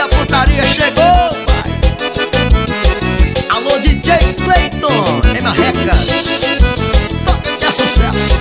da putaria chegou, pai. Alô, DJ Clayton, em Marrecas. Toca que é sucesso.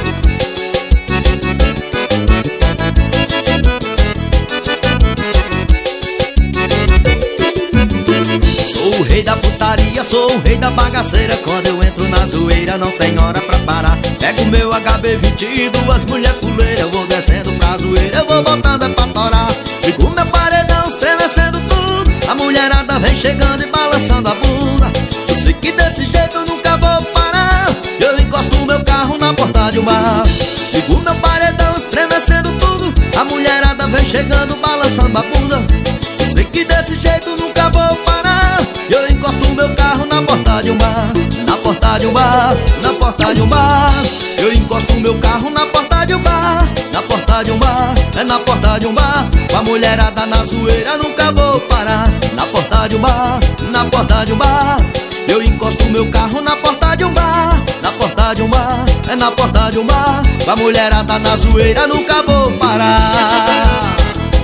Sou o rei da putaria, sou o rei da bagaceira. Quando eu entro na zoeira não tem hora pra parar. Pego meu HB20 e duas mulher fuleira. Eu vou descendo pra zoeira, eu vou botando é pra torar. Fico meu paredão estremecendo tudo. A mulherada vem chegando e balançando a bunda. Eu sei que desse jeito eu nunca vou parar. Eu encosto meu carro na porta de um bar. Fico meu paredão estremecendo tudo. A mulherada vem chegando balançando a bunda. Eu sei que desse jeito eu nunca vou parar. Eu encosto meu carro na porta de um bar. Na porta de um bar, na porta de um bar. Eu encosto meu carro na porta de um bar. Na porta de um bar, é na porta de um bar. Com a mulherada na zoeira nunca vou parar. Na porta de um bar, na porta de um bar. Eu encosto meu carro na porta de um bar. Na porta de um bar, é na porta de um bar. Com a mulherada na zoeira nunca vou parar.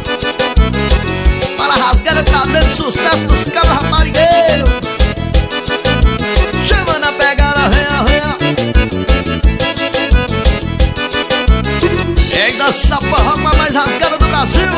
Fala rasgada trazendo sucesso dos cabos raparigueiros. Chama na pegada, venha, venha. E ainda essa porra mais rasgada do Brasil.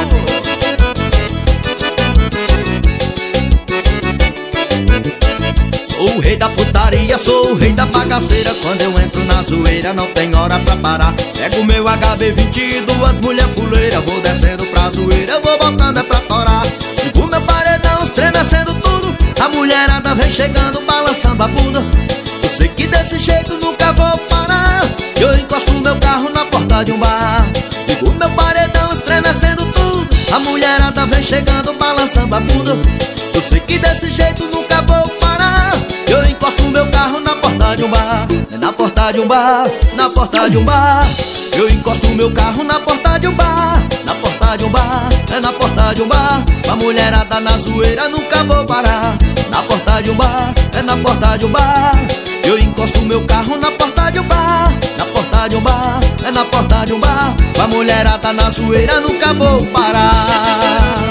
Sou o rei da putaria, sou o rei da bagaceira. Quando eu entro na zoeira não tem hora pra parar. Pego meu HB20 e duas mulher fuleira. Vou descendo pra zoeira, eu vou botando é pra torar. Fico meu paredão estremecendo tudo. A mulherada vem chegando balançando a bunda. Eu sei que desse jeito nunca vou parar. Eu encosto meu carro na porta de um bar. Fico meu paredão estremecendo tudo. A mulherada vem chegando balançando a bunda. Eu sei que desse jeito nunca vou parar. Eu encosto meu carro na porta de um bar. É na porta de um bar, na porta de um bar. Eu encosto meu carro na porta de um bar. Na porta de um bar, é na porta de um bar. Com a mulherada na zoeira nunca vou parar. Na porta de um bar, é na porta de um bar. Eu encosto meu carro na porta de um bar. Na porta de um bar, é na porta de um bar. Com a mulherada na zoeira nunca vou parar.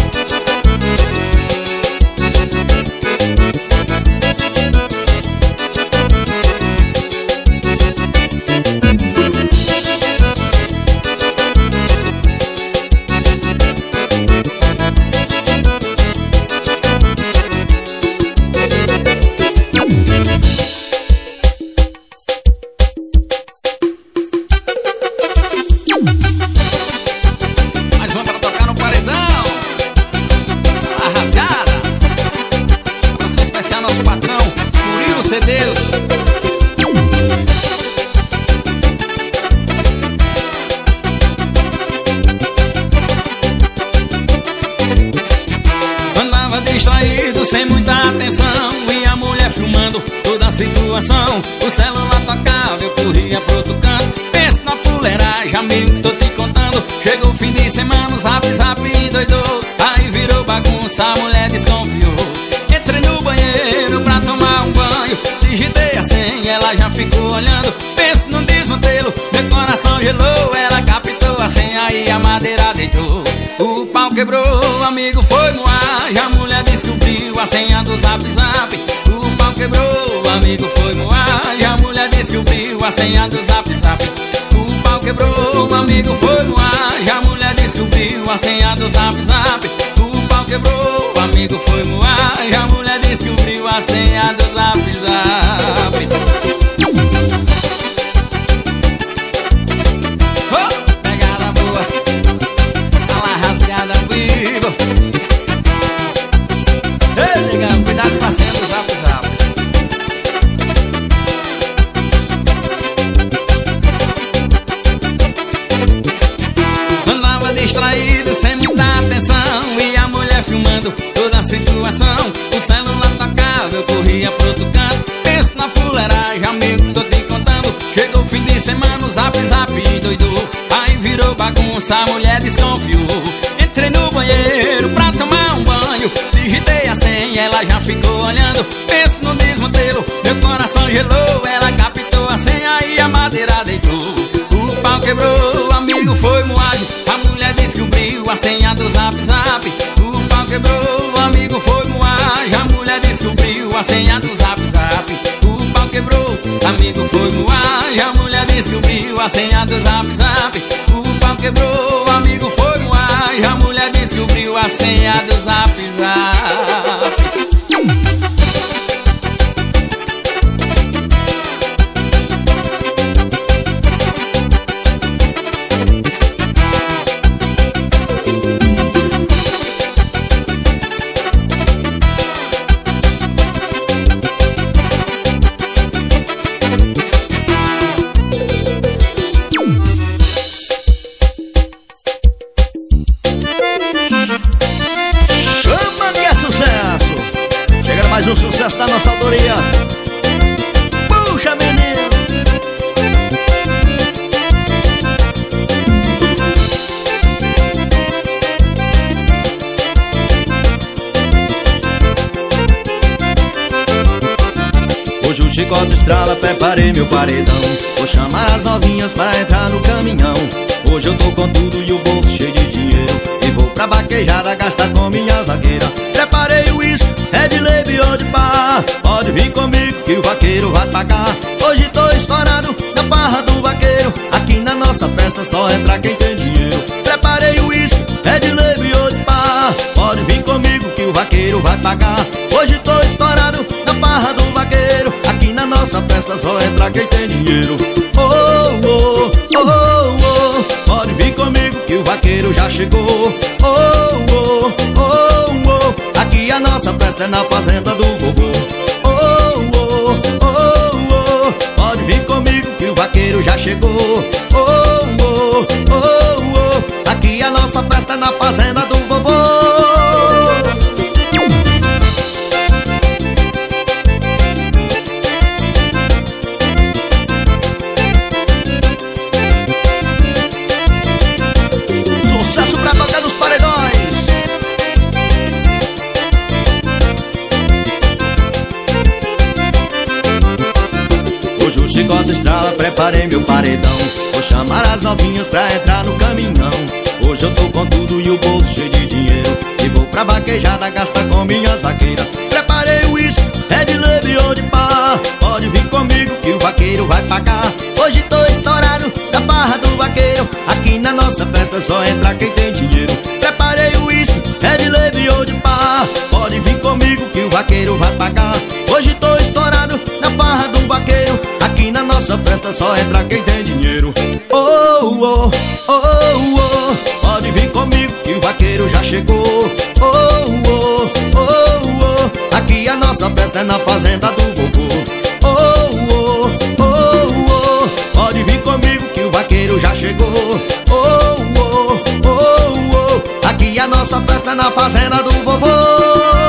Sem muita atenção, e a mulher filmando toda a situação. O celular tocava, eu corria pro outro canto. Penso na fuleiragem, amigo, tô te contando. Chegou o fim de semana, o zap zap doidou. Aí virou bagunça, a mulher desconfiou. Entrei no banheiro pra tomar um banho. Digitei a senha, ela já ficou olhando. Penso num desmantelo, meu coração gelou. Ela captou a senha e a madeira deitou. O pau quebrou, o amigo foi no ar. E a mulher descobriu a senha do zap zap. O pau quebrou, o amigo foi no ar. E a mulher descobriu a senha do zap zap. O pau quebrou, o amigo foi no ar. E a mulher descobriu a senha do zap zap. O pau quebrou, o amigo foi no ar. E a mulher descobriu a senha do zap zap. Cuidado com a senha do zap zap. Andava distraído, sem muita atenção, e a mulher filmando toda a situação. O celular tocava, eu corria pro outro canto. Penso na fuleiragem, amigo, tô te contando. Chegou o fim de semana, o zap zap doidou. Aí virou bagunça, a mulher desconfiou. Entrei no banheiro pra tomar um banho. Digitei a senha, ela já ficou olhando. Penso no desmantelo, meu coração gelou. Ela captou a senha e a madeira deitou. O pau quebrou, o amigo foi moado. A mulher descobriu a senha do zap zap. O pau quebrou, o amigo foi moar, já a mulher descobriu a senha do Zap Zap. O pau quebrou, amigo foi moar, já a mulher descobriu a senha do Zap Zap. O pau quebrou, o amigo foi moar, já a mulher descobriu a senha do Zap Zap. Um sucesso da nossa autoria. Puxa, menino. Hoje o chicote estrala, preparei meu paredão. Vou chamar as novinhas pra entrar no caminhão. Hoje eu tô com tudo e o bolso cheio de dinheiro, e vou pra vaquejada gastar com minha vaqueira. Preparei o uísque, Red Label ou de pá. Pode vir comigo que o vaqueiro vai pagar. Hoje tô estourado na barra do vaqueiro. Aqui na nossa festa só entra quem tem dinheiro. Preparei o uísque, Red Label ou de pá. Pode vir comigo que o vaqueiro vai pagar. Hoje tô estourado na barra do vaqueiro. Aqui na nossa festa só entra quem tem dinheiro. Oh, oh, oh, oh. Pode vir comigo que o vaqueiro já chegou. Oh, oh, oh, oh. Aqui a nossa festa é na fazenda do vovô. Oh, oh, oh, oh. Pode vir comigo que o vaqueiro já chegou. Oh, oh, oh, oh. Aqui a nossa festa é na fazenda do vovô. Sucesso pra tocar nos paredões. Hoje o chicote estrala, preparei meu paredão. Vou chamar as novinhas pra entrar no caminhão. Hoje eu tô com tudo e o bolso cheio de dinheiro, e vou pra vaquejada gastar com minhas vaqueiras. Preparei o uísque, Red Label ou de pá. Pode vir comigo que o vaqueiro vai pagar. Hoje tô estourado na barra do vaqueiro. Aqui na nossa festa só entra quem tem dinheiro. Preparei o uísque, Red Label ou de pá. Pode vir comigo que o vaqueiro vai pagar. Hoje tô estourado na barra do vaqueiro. Aqui na nossa festa só entra quem tem dinheiro. Oh, oh, oh, oh. Pode vir comigo que o vaqueiro já chegou. Oh, oh, oh, oh. Aqui a nossa festa é na fazenda do vovô. Oh, oh, oh, oh. Pode vir comigo que o vaqueiro já chegou. Oh, oh, oh, oh. Aqui a nossa festa é na fazenda do vovô.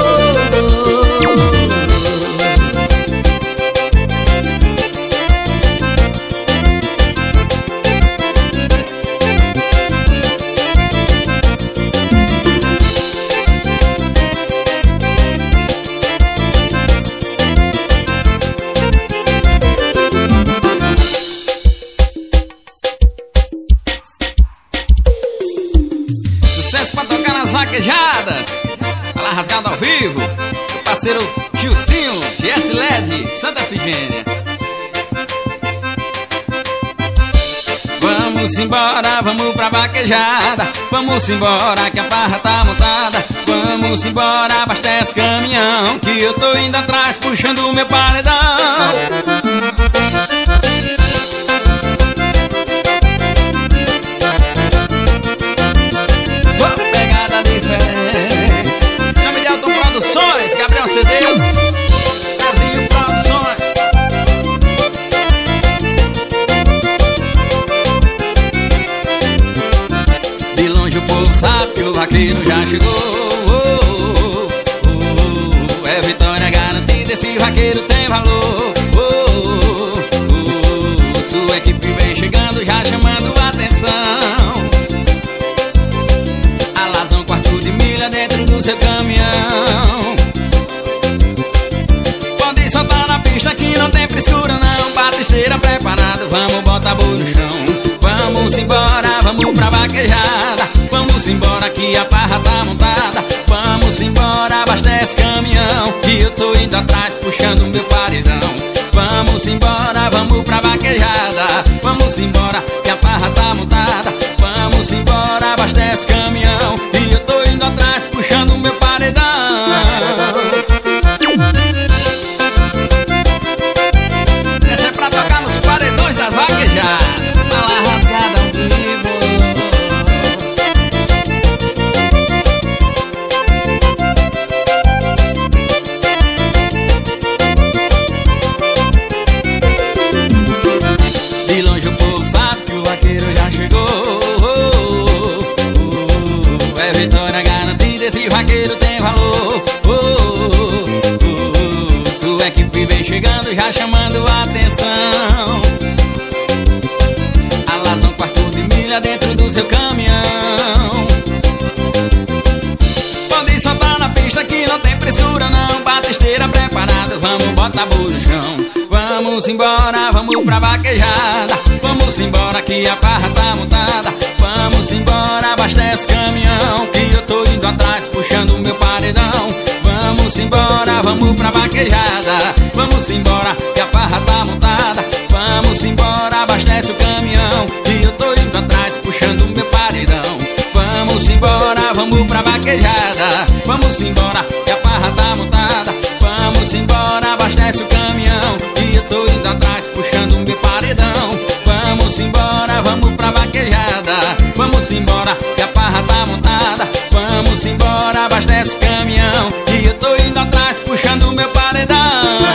Vaquejadas, fala rasgado ao vivo, meu parceiro Gilcinho, GS LED, Santa Efigênia. Vamos embora, vamos pra vaquejada. Vamos embora que a barra tá montada. Vamos embora, abastece caminhão, que eu tô indo atrás puxando o meu paredão. Nome de Alton Produções, Gabriel CDs, Brasil Produções. De longe o povo sabe que o vaqueiro já chegou. É vitória garantida, esse vaqueiro tem valor. Sua equipe vem chegando, já chamando a atenção. Alazão, quarto de milha dentro do seu caminhão. Pode soltar na pista que não tem frescura não. Batisteira preparado, vamos botar boi no chão. Vamos embora, vamos pra vaquejada. Vamos embora que a barra tá montada. Vamos abastece caminhão, que eu tô indo atrás puxando meu paredão. Vamos embora, vamos pra vaquejada. Vamos embora, que a farra tá montada. Vamos embora, abastece caminhão, que eu tô indo atrás puxando meu paredão. Essa é pra tocar nos paredões das vaquejadas. Bala rasgada ao vivo. De longe o povo sabe que o vaqueiro já chegou. É vitória garantida, esse vaqueiro tem valor. Sua equipe vem chegando, já chamando a atenção. Alazão, quarto de milha dentro do seu caminhão. Pode soltar na pista que não tem pressura não. Batisteira preparada, vamos botar burujão. Vamos embora, vamos pra vaquejada. Vamos embora que a farra tá montada. Vamos embora, abastece caminhão, que eu tô indo atrás puxando meu paredão. Vamos embora, vamos pra vaquejada. Vamos embora que a farra tá montada. Vamos embora, abastece o caminhão, que eu tô indo atrás puxando meu paredão. Vamos embora, vamos pra vaquejada. Vamos embora que a farra tá montada. Vamos embora, abastece o caminhão, que eu tô indo atrás puxando meu paredão. Vamos embora, vamos pra vaquejada. Vamos embora que a farra tá montada. Vamos embora, abastece o caminhão, que eu tô indo atrás puxando meu paredão.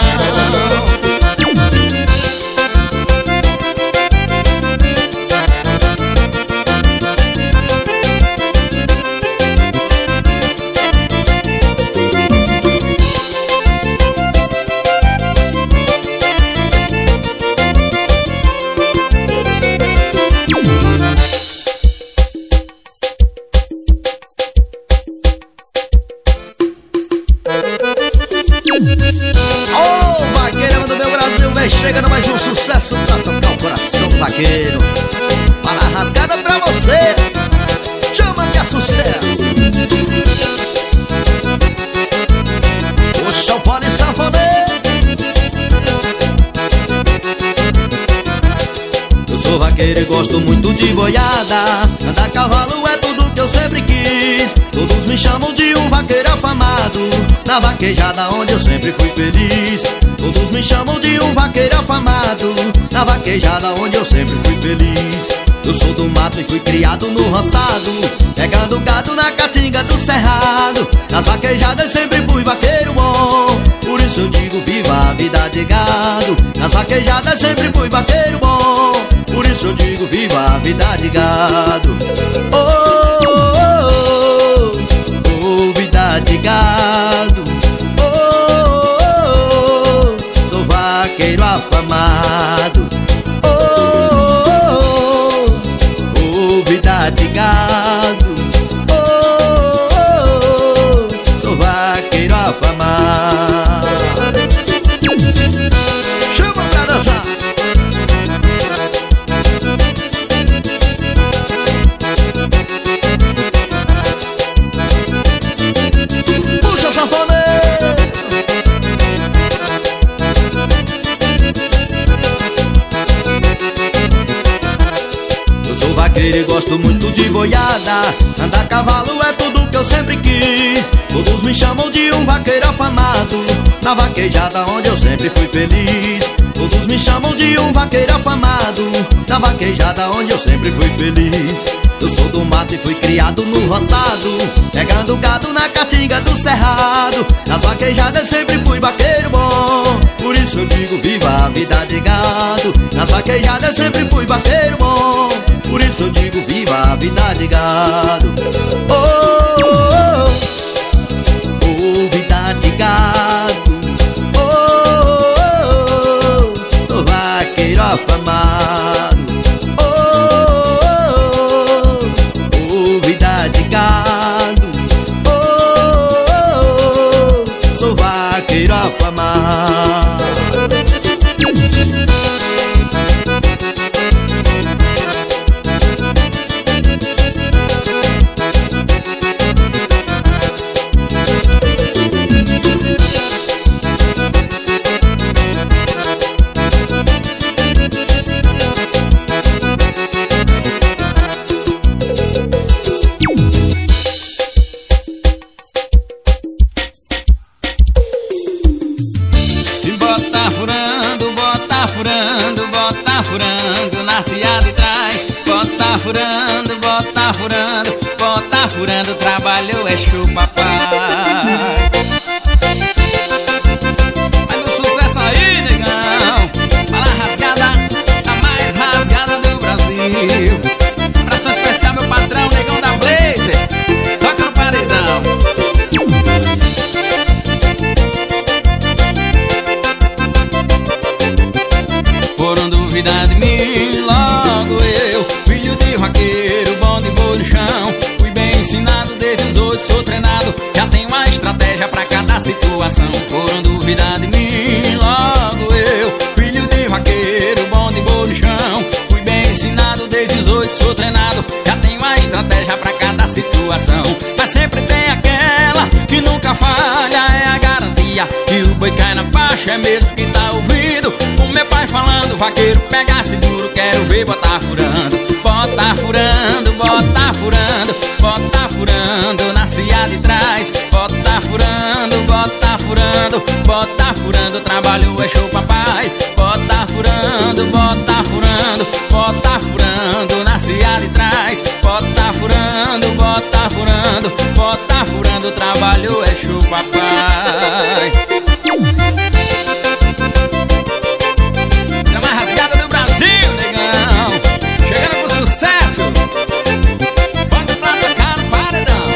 Ô, vaqueirão do meu Brasil, vem chegando mais um sucesso pra tocar o coração do vaqueiro. Para a rasgada pra você, chama que é sucesso. O sanfone sanfoneiro. Eu sou vaqueiro e gosto muito de boiada. Andar a cavalo é tudo que eu sempre quis. Todos me chamam de um vaqueiro afamado. Na vaquejada onde eu sempre fui feliz. Todos me chamam de um vaqueiro afamado. Na vaquejada onde eu sempre fui feliz. Eu sou do mato e fui criado no roçado, pegando gado na caatinga do cerrado. Nas vaquejadas sempre fui vaqueiro bom, por isso eu digo viva a vida de gado. Nas vaquejadas sempre fui vaqueiro bom, por isso eu digo viva a vida de gado. Oh, oh, oh, oh, vida de gado. Oh, oh, oh, sou vaqueiro afamado. Vida de gado, oh, oh, oh, sou vaqueiro afamado. Chama pra dançar. Puxa sanfoneiro. Sou vaqueiro e gosto muito de boiada. Andar a cavalo é tudo que eu sempre quis. Todos me chamam de um vaqueiro afamado. Na vaquejada onde eu sempre fui feliz. Todos me chamam de um vaqueiro afamado. Na vaquejada onde eu sempre fui feliz. Eu sou do mato e fui criado no roçado, pegando gado na caatinga do cerrado. Nas vaquejadas sempre fui vaqueiro bom, por isso eu digo viva a vida de gado. Nas vaquejadas sempre fui vaqueiro bom, por isso eu digo viva a vida de gado. Oh, oh, oh, oh, vida de gado. Oh, oh, oh, sou vaqueiro afamado. Oh, oh, oh, vida de gado. Oh, oh, oh, sou vaqueiro afamado. furando na seada de trás. Bota furando, bota furando, bota furando, trabalhou é show, papai. Faz um sucesso aí, negão. Fala rasgada, a mais rasgada do Brasil. Abraço especial, meu patrão, negão da Blazer. Toca no paredão. Foram duvidar de mim, logo eu, filho de vaqueiro, bom de boi no chão. Fui bem ensinado desde os 8, sou treinado, já tenho uma estratégia pra cada situação. Foram duvidar de mim, logo eu, filho de vaqueiro, bom de boi no chão. Fui bem ensinado desde os 8, sou treinado, já tenho uma estratégia pra cada situação. Mas sempre tem aquela que nunca falha, é a garantia que o boi cai na faixa, é mesmo que tá ouvindo o meu pai falando. Vaqueiro pega seguro, quero ver botar furando. Bota furando, bota furando, bota furando na seada de trás. Bota furando, bota furando, bota furando, trabalho é show, papai. Bota furando, bota furando, bota furando na seada de trás. Bota furando, bota furando, bota furando, trabalho é show, papai. É uma rasgada do Brasil, negão. Chegando com sucesso. Bota pra tocar no paredão.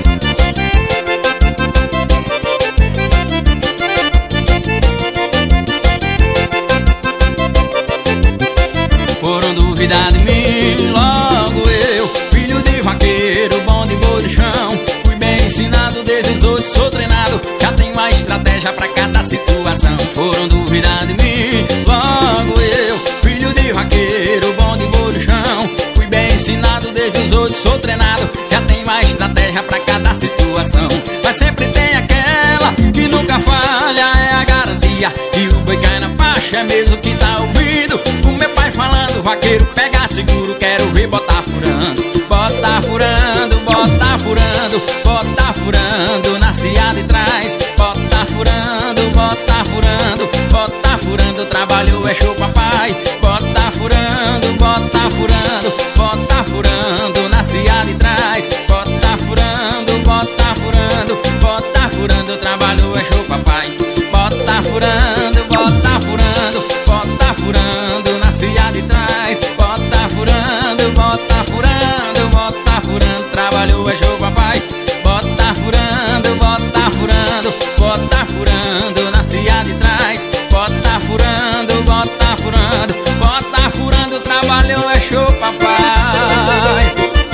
Foram duvidar de mim, logo eu, filho de vaqueiro, bom de boi no chão. Fui bem ensinado desde os 8, sou treinado, já tenho uma estratégia pra cada situação. Foram duvidar de mim, logo eu, filho de vaqueiro, bom de boi no chão. Fui bem ensinado desde os 8, sou treinado, já tenho uma estratégia pra cada situação. Mas sempre tem aquela que nunca falha, é a garantia que o boi cai na faixa, é mesmo que tá ouvindo o meu pai falando. Vaqueiro pega seguro, quero ver botar furando. Bota furando, bota furando, bota furando na seada de trás. Bota furando, bota furando, bota furando, trabalho é show, papai. Bota furando, bota furando, bota furando na seada de trás. Bota furando, bota furando, bota furando, trabalho é show, papai. Bota furando, bota furando, bota furando na seada de trás. Bota furando, bota furando, bota furando, trabalho é show, papai. Bota furando, bota furando, bota furando na seada de trás. Bota furando, bota furando, bota furando, trabalho é show, papai.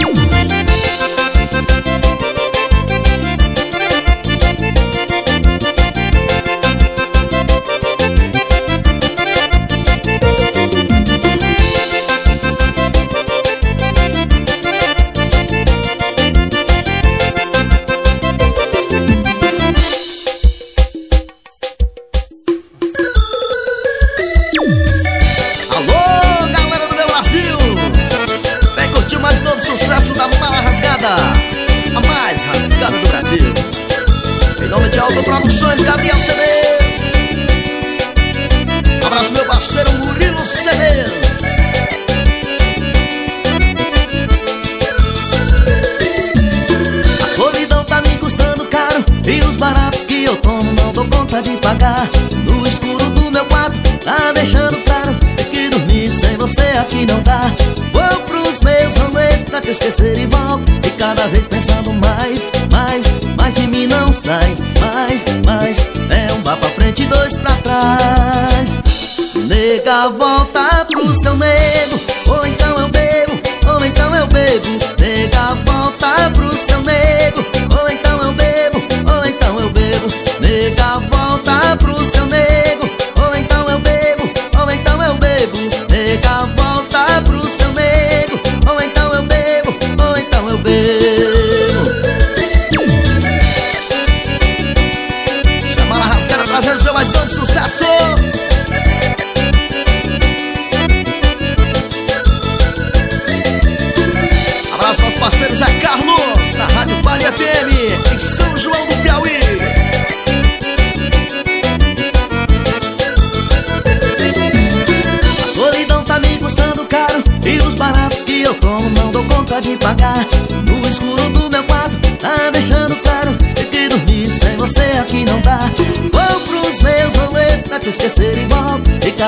Produções Gabriel CDs. Abraço meu parceiro Murilo CDs. A solidão tá me custando caro e os baratos que eu tomo não dou conta de pagar. No escuro do meu quarto tá deixando claro que dormir sem você aqui não dá. Vou pros meus rolês pra te esquecer e volto, e cada vez pensando mais de mim não sai. Mais, é um bar pra frente e 2 pra trás. Nega, volta pro seu nego, ou então eu bebo, ou então eu bebo. Nega, volta pro seu nego, ou então eu bebo, ou então eu bebo. Nega, volta pro seu nego, ou então eu bebo, ou então eu bebo. Nega, volta pro seu nego, ou então eu bebo, ou então eu bebo. Chama a rascada trazendo o seu mais novo sucesso. Abraço aos parceiros Zé Carlos, da Rádio Vale FM, em São João do Piauí. A solidão tá me custando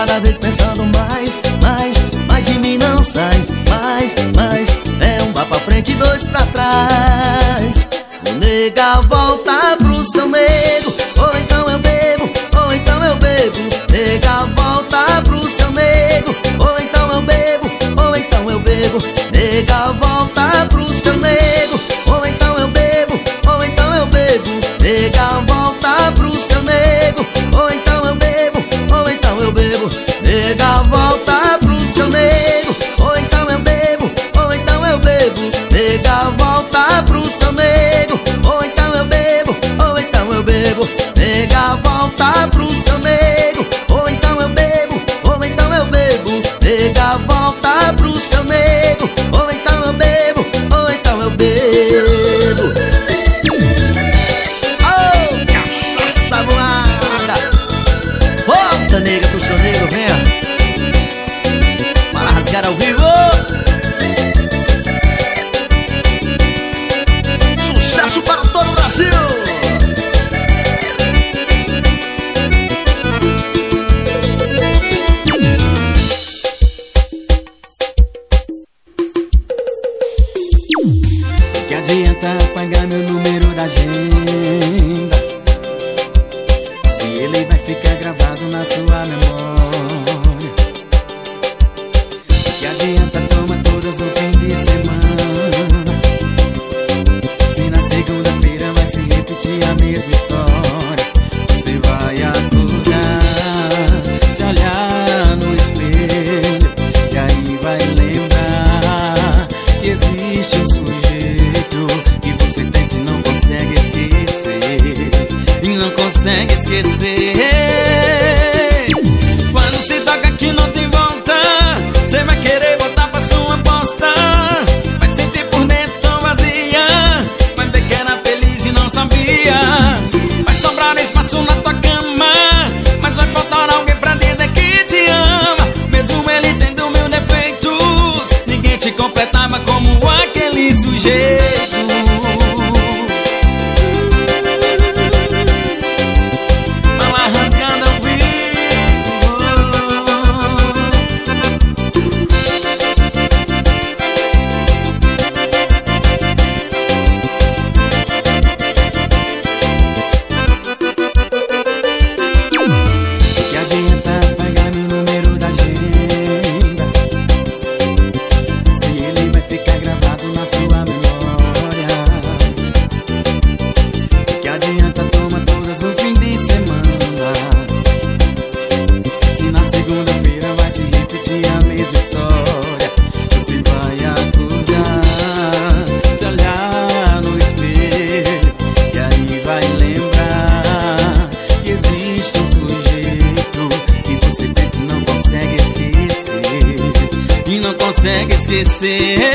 cada vez pensando mais de mim não sai, mais, é um vá pra frente e dois pra trás. O nega volta pro seu nego, ou então eu bebo, ou então eu bebo. Nega volta pro seu nego, ou então eu bebo, ou então eu bebo. Nega volta pro seu nego, ou então eu bebo, ou então eu bebo. Nega volta pro seu nego, ou então eu bebo, ou então eu bebo. Nega volta pro seu nego, ou então eu bebo, ou então eu bebo. Nega volta pro seu nego, ou então eu bebo, ou então eu bebo. Nega volta pro seu nego, ou então eu bebo, ou então eu bebo. Nega volta pro seu nego, ou então eu bebo, ou então eu bebo. Oh, cachaça voada! Volta, nega, pro seu nego, venha para rasgar ao vivo. Sucesso para todo o Brasil. Que adianta apagar meu número da agenda se ele vai ficar gravado na sua memória? Que adianta tomar todas no fim de semana se na segunda-feira vai se repetir a mesma história? Você vai acordar, se olhar no espelho e aí vai lembrar que existe um sujeito que você tem que não consegue esquecer, e não consegue esquecer. Quando se toca que não tem volta, você vai querer voltar pra sua aposta. Vai sentir por dentro tão vazia, vai ver que era feliz e não sabia. Vai sobrar espaço na tua cama, mas vai faltar alguém pra dizer que te ama. Mesmo ele tendo mil defeitos, ninguém te completava como aquele sujeito. Bala rasgada ao vivo. Que adianta apagar meu número da agenda se ele vai ficar gravado na sua memória? Que adianta tomar todas no fim de semana se na segunda-feira vai se repetir a mesma história? Você vai acordar, se olhar no espelho e aí vai lembrar que existe um sujeito que você tem que não consegue esquecer, e não consegue esquecer.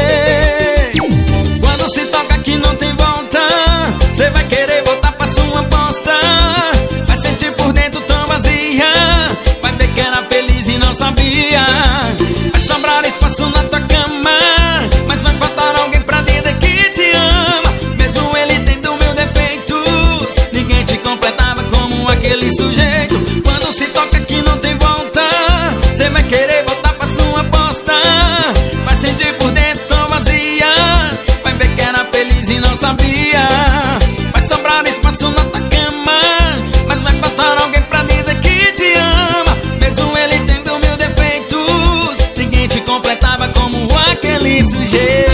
Quando se toca que não tem volta, você vai querer voltar pra sua aposta. Vai sentir por dentro tão vazia, vai ver que era feliz e não sabia. Vai sobrar espaço na tua cama, mas vai faltar alguém pra dizer que te ama. Mesmo ele tendo mil defeitos, ninguém te completava como aquele sujeito. Quando se toca que não tem volta, você vai querer voltar pra sua aposta. Vai sentir por dentro tão vazia, vai ver que era feliz e não sabia. Vai sobrar espaço na tua cama, mas vai faltar alguém pra dizer que te ama. Mesmo ele tendo mil defeitos, ninguém te completava como aquele sujeito.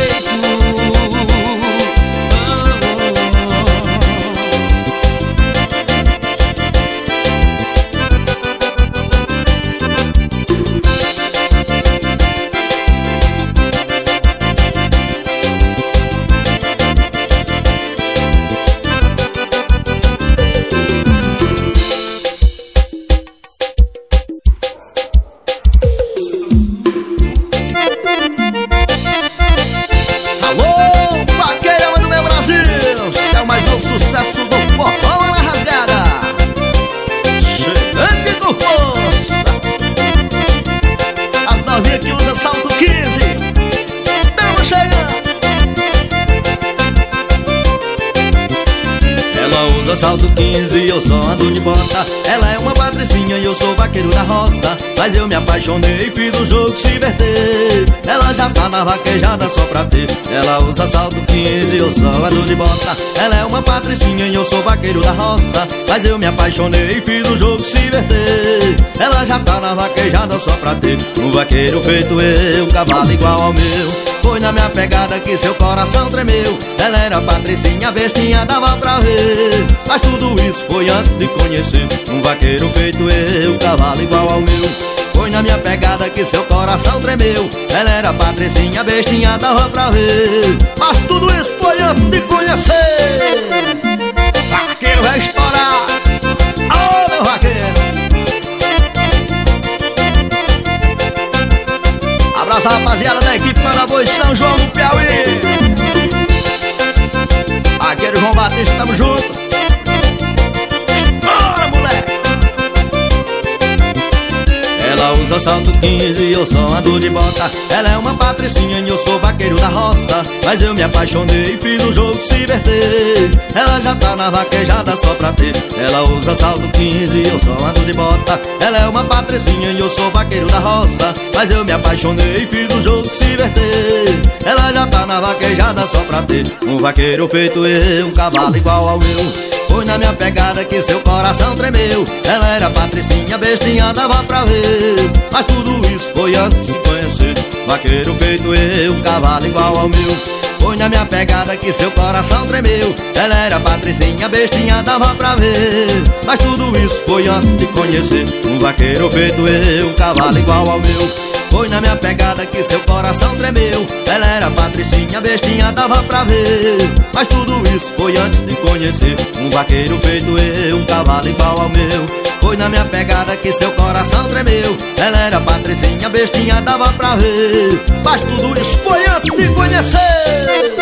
salto 15, eu só ando de bota. Ela é uma patricinha e eu sou vaqueiro da roça. Mas eu me apaixonei e fiz o jogo se inverter. Ela já tá na vaquejada só pra ter. Ela usa salto 15 e eu só ando de bota. Ela é uma patricinha e eu sou vaqueiro da roça. Mas eu me apaixonei e fiz o jogo se inverter. Ela já tá na vaquejada só pra ter. Um vaqueiro feito eu, um cavalo igual ao meu. Foi na minha pegada que seu coração tremeu. Ela era patricinha, bestinha, dava pra ver. Mas tudo isso foi antes de conhecer. Um vaqueiro feito eu, um cavalo igual ao meu. Foi na minha pegada que seu coração tremeu. Ela era patricinha, bestinha, dava pra ver. Mas tudo isso foi antes de conhecer. Vaqueiro vai estourar. Ô, meu vaqueiro. Abraço a rapaziada da equipe Manaboa São João do Piauí. Vaqueiro João Batista, tamo junto. Bora, moleque! Ela usa salto 15 e eu só ando de bota. Ela é uma patricinha e eu sou vaqueiro da roça. Mas eu me apaixonei e fiz o jogo se inverter. Ela já tá na vaquejada só pra ter. Ela usa salto 15 e eu só ando de bota. Ela é uma patricinha e eu sou vaqueiro da roça. Mas eu me apaixonei e fiz o jogo se inverter. Ela já tá na vaquejada só pra ter. Um vaqueiro feito eu, um cavalo igual ao meu. Foi na minha pegada que seu coração tremeu. Ela era patricinha, bestinha, dava pra ver. Mas tudo isso foi antes de conhecer. Vaqueiro feito eu, um cavalo igual ao meu. Foi na minha pegada que seu coração tremeu. Ela era patricinha, bestinha, dava pra ver. Mas tudo isso foi antes de conhecer. Um vaqueiro feito eu, um cavalo igual ao meu. Foi na minha pegada que seu coração tremeu. Ela era patricinha, bestinha, dava pra ver. Mas tudo isso foi antes de conhecer. Um vaqueiro feito eu, um cavalo igual ao meu. Foi na minha pegada que seu coração tremeu. Ela era patricinha, bestinha, dava pra ver. Mas tudo isso foi antes de conhecer.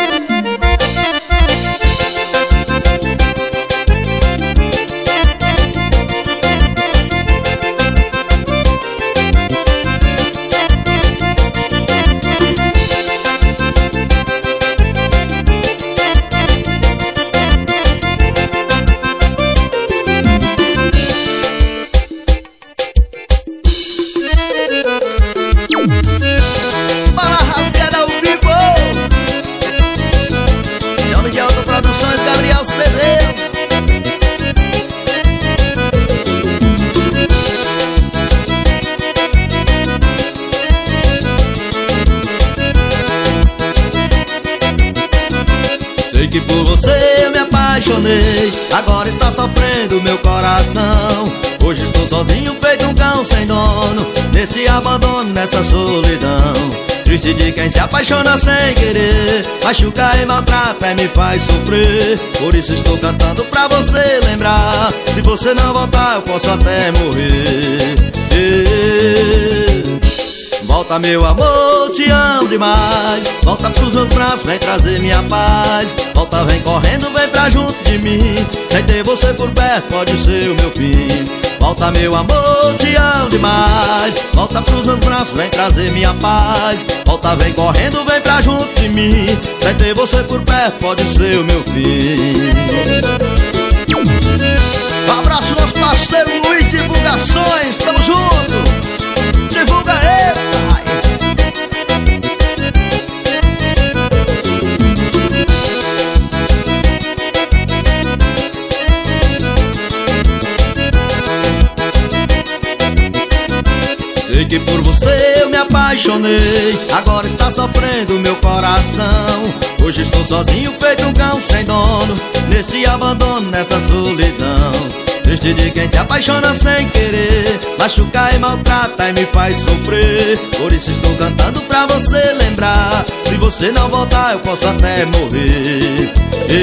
Sei que por você eu me apaixonei. Agora está sofrendo meu coração. Hoje estou sozinho, feito um cão sem dono. Neste abandono, nessa solidão. Triste de quem se apaixona sem querer. Machuca e maltrata e me faz sofrer. Por isso estou cantando pra você lembrar. Se você não voltar eu posso até morrer. Volta meu amor, te amo demais. Volta pros meus braços, vem trazer minha paz. Volta, vem correndo, vem pra junto de mim. Sem ter você por perto pode ser o meu fim. Volta meu amor, te amo demais. Volta pros meus braços, vem trazer minha paz. Volta, vem correndo, vem pra junto de mim. Sem ter você por perto pode ser o meu fim. Um abraço nosso parceiro Luiz Divulgações, tamo junto. Divulga ele, pai. Sei que por você eu me apaixonei. Agora está sofrendo meu coração. Hoje estou sozinho, feito um cão sem dono. Nesse abandono, nessa solidão. Triste de quem se apaixona sem querer. Machuca e maltrata e me faz sofrer. Por isso estou cantando pra você lembrar. Se você não voltar eu posso até morrer.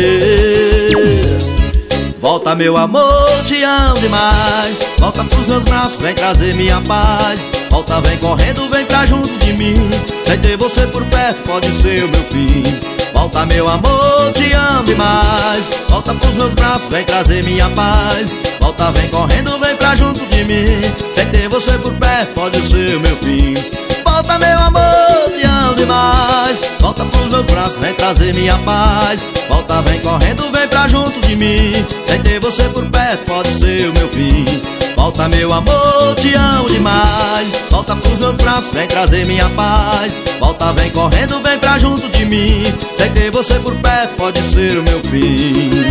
Volta meu amor, te amo demais. Volta pros meus braços, vem trazer minha paz. Volta, vem correndo, vem pra junto de mim. Sem ter você por perto pode ser o meu fim. Volta meu amor, te amo demais. Volta pros meus braços, vem trazer minha paz. Volta, vem correndo, vem pra junto de mim. Sem ter você por perto pode ser o meu fim. Volta meu amor, te amo demais. Volta pros meus braços, vem trazer minha paz. Volta, vem correndo, vem pra junto de mim. Sem ter você por perto pode ser o meu fim. Volta, meu amor, te amo demais. Volta pros meus braços, vem trazer minha paz. Volta, vem correndo, vem pra junto de mim. Sem ter você por perto pode ser o meu fim.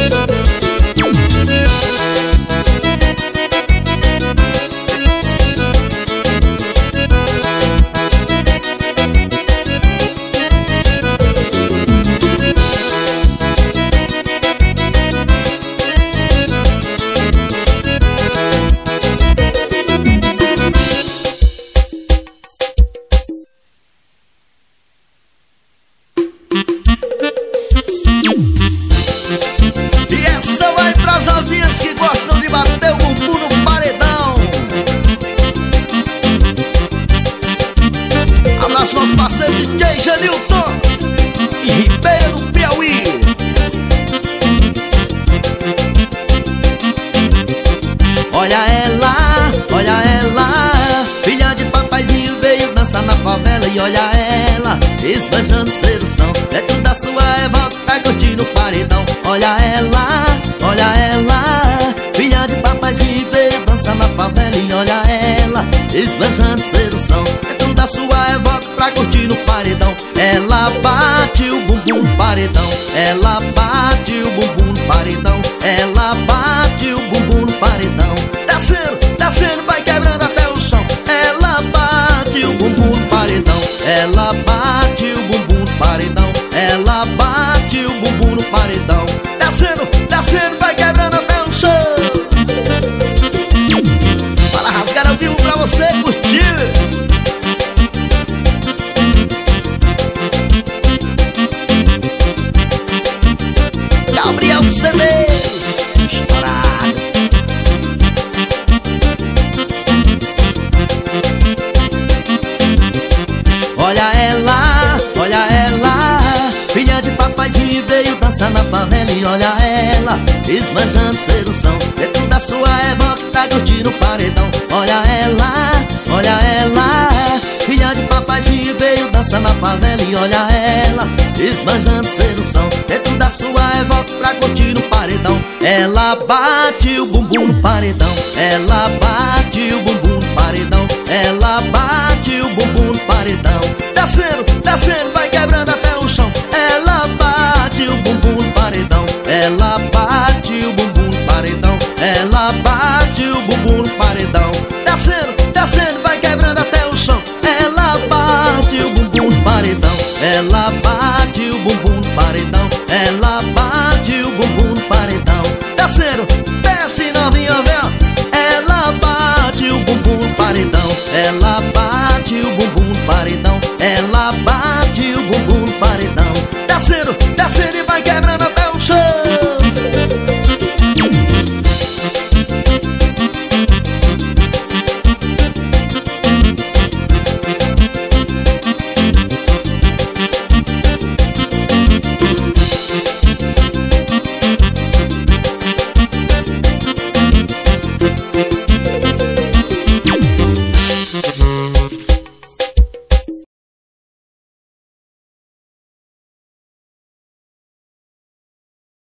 E essa vai pras novinhas que gostam de bater o bumbum no paredão. Abraço nosso parceiro DJ Janilton e Ribeira do Piauí. Olha ela, filha de papaizinho, veio dançar na favela. E olha ela, esbanjando sedução, dentro da sua Eva, vai curtir no paredão. Olha ela, filha de papaizinho, veio dançar na favela. E olha ela, esbanjando sedução, dentro da sua Eva, pra curtir no paredão. Ela bate o bumbum no paredão, ela bate o bumbum no paredão, ela bate o bumbum no paredão. Descendo, descendo, vai quebrando até o chão. Ela bate o bumbum no paredão, ela bate o bumbum no paredão, ela bate o bumbum no paredão. Descendo, descendo, vai quebrando até o chão. Para rasgar ao vivo pra você curtir. Gabriel CDs, estourado. Olha ela, filha de papaizinho, veio dançar na favela. E olha ela, esbanjando sedução, dentro da sua Eva, que tá curtindo o paredão. Olha ela, filha de papaizinho, veio dançar na favela. E olha ela, esbanjando sedução, dentro da sua Eva, pra curtir no paredão. Ela bate o bumbum no paredão, ela bate o bumbum no paredão, ela bate